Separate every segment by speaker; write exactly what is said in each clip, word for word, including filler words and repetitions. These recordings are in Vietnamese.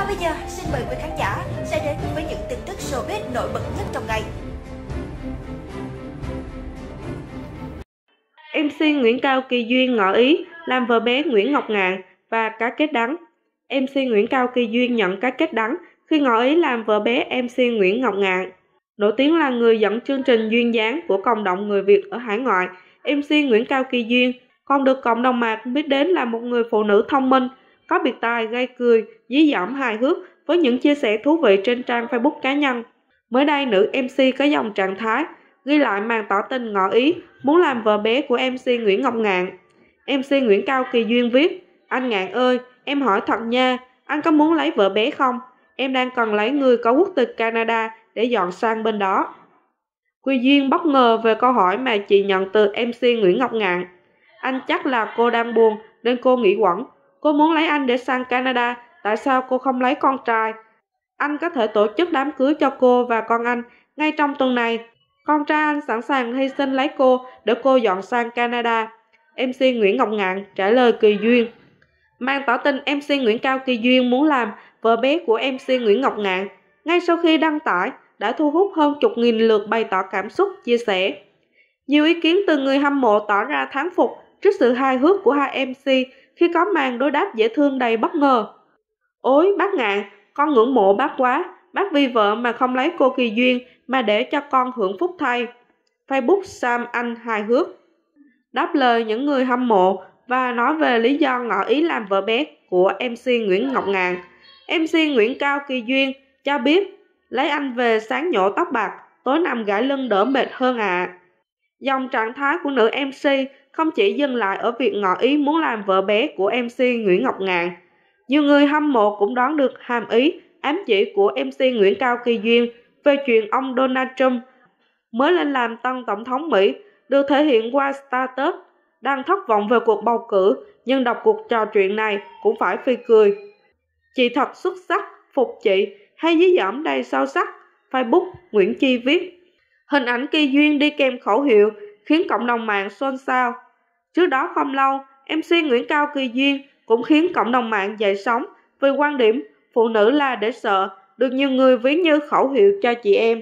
Speaker 1: Còn bây giờ, xin mời quý khán giả sẽ đến với những tin tức showbiz nổi bật nhất trong ngày.
Speaker 2: em xê Nguyễn Cao Kỳ Duyên ngỏ ý làm vợ bé Nguyễn Ngọc Ngạn và cá kết đắng. em xê Nguyễn Cao Kỳ Duyên nhận cá kết đắng khi ngỏ ý làm vợ bé em xê Nguyễn Ngọc Ngạn. Nổi tiếng là người dẫn chương trình duyên dáng của cộng đồng người Việt ở hải ngoại, em xê Nguyễn Cao Kỳ Duyên còn được cộng đồng mạng biết đến là một người phụ nữ thông minh, có biệt tài gây cười, dí dỏm hài hước với những chia sẻ thú vị trên trang Facebook cá nhân. Mới đây, nữ em xê có dòng trạng thái ghi lại màn tỏ tình ngỏ ý muốn làm vợ bé của em xê Nguyễn Ngọc Ngạn. em xê Nguyễn Cao Kỳ Duyên viết: "Anh Ngạn ơi, em hỏi thật nha, anh có muốn lấy vợ bé không? Em đang cần lấy người có quốc tịch Canada để dọn sang bên đó." Kỳ Duyên bất ngờ về câu hỏi mà chị nhận từ em xê Nguyễn Ngọc Ngạn. "Anh chắc là cô đang buồn nên cô nghĩ quẩn. Cô muốn lấy anh để sang Canada, tại sao cô không lấy con trai? Anh có thể tổ chức đám cưới cho cô và con anh ngay trong tuần này. Con trai anh sẵn sàng hy sinh lấy cô để cô dọn sang Canada." em xê Nguyễn Ngọc Ngạn trả lời Kỳ Duyên. Màn tỏ tình em xê Nguyễn Cao Kỳ Duyên muốn làm vợ bé của em xê Nguyễn Ngọc Ngạn ngay sau khi đăng tải đã thu hút hơn chục nghìn lượt bày tỏ cảm xúc, chia sẻ. Nhiều ý kiến từ người hâm mộ tỏ ra thán phục trước sự hài hước của hai em xê khi có màn đối đáp dễ thương đầy bất ngờ. "Ôi bác Ngạn, con ngưỡng mộ bác quá, bác vì vợ mà không lấy cô Kỳ Duyên mà để cho con hưởng phúc thay." Facebook Sam Anh hài hước đáp lời những người hâm mộ và nói về lý do ngỏ ý làm vợ bé của em xê Nguyễn Ngọc Ngạn. em xê Nguyễn Cao Kỳ Duyên cho biết: "Lấy anh về sáng nhổ tóc bạc, tối nằm gãi lưng đỡ mệt hơn ạ." À. Dòng trạng thái của nữ em xê không chỉ dừng lại ở việc ngỏ ý muốn làm vợ bé của em xê Nguyễn Ngọc Ngạn. Nhiều người hâm mộ cũng đoán được hàm ý, ám chỉ của em xê Nguyễn Cao Kỳ Duyên về chuyện ông Donald Trump mới lên làm tân tổng thống Mỹ được thể hiện qua status đang thất vọng về cuộc bầu cử, nhưng đọc cuộc trò chuyện này cũng phải phì cười. "Chị thật xuất sắc, phục chị", hay dí dỏm đầy sâu sắc. Facebook Nguyễn Chi viết. Hình ảnh Kỳ Duyên đi kèm khẩu hiệu khiến cộng đồng mạng xôn xao. Trước đó không lâu, em xê Nguyễn Cao Kỳ Duyên cũng khiến cộng đồng mạng dậy sóng vì quan điểm phụ nữ là để sợ, được nhiều người ví như khẩu hiệu cho chị em.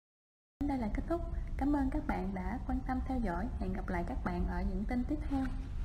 Speaker 3: Đây là kết thúc. Cảm ơn các bạn đã quan tâm theo dõi. Hẹn gặp lại các bạn ở những tin tiếp theo.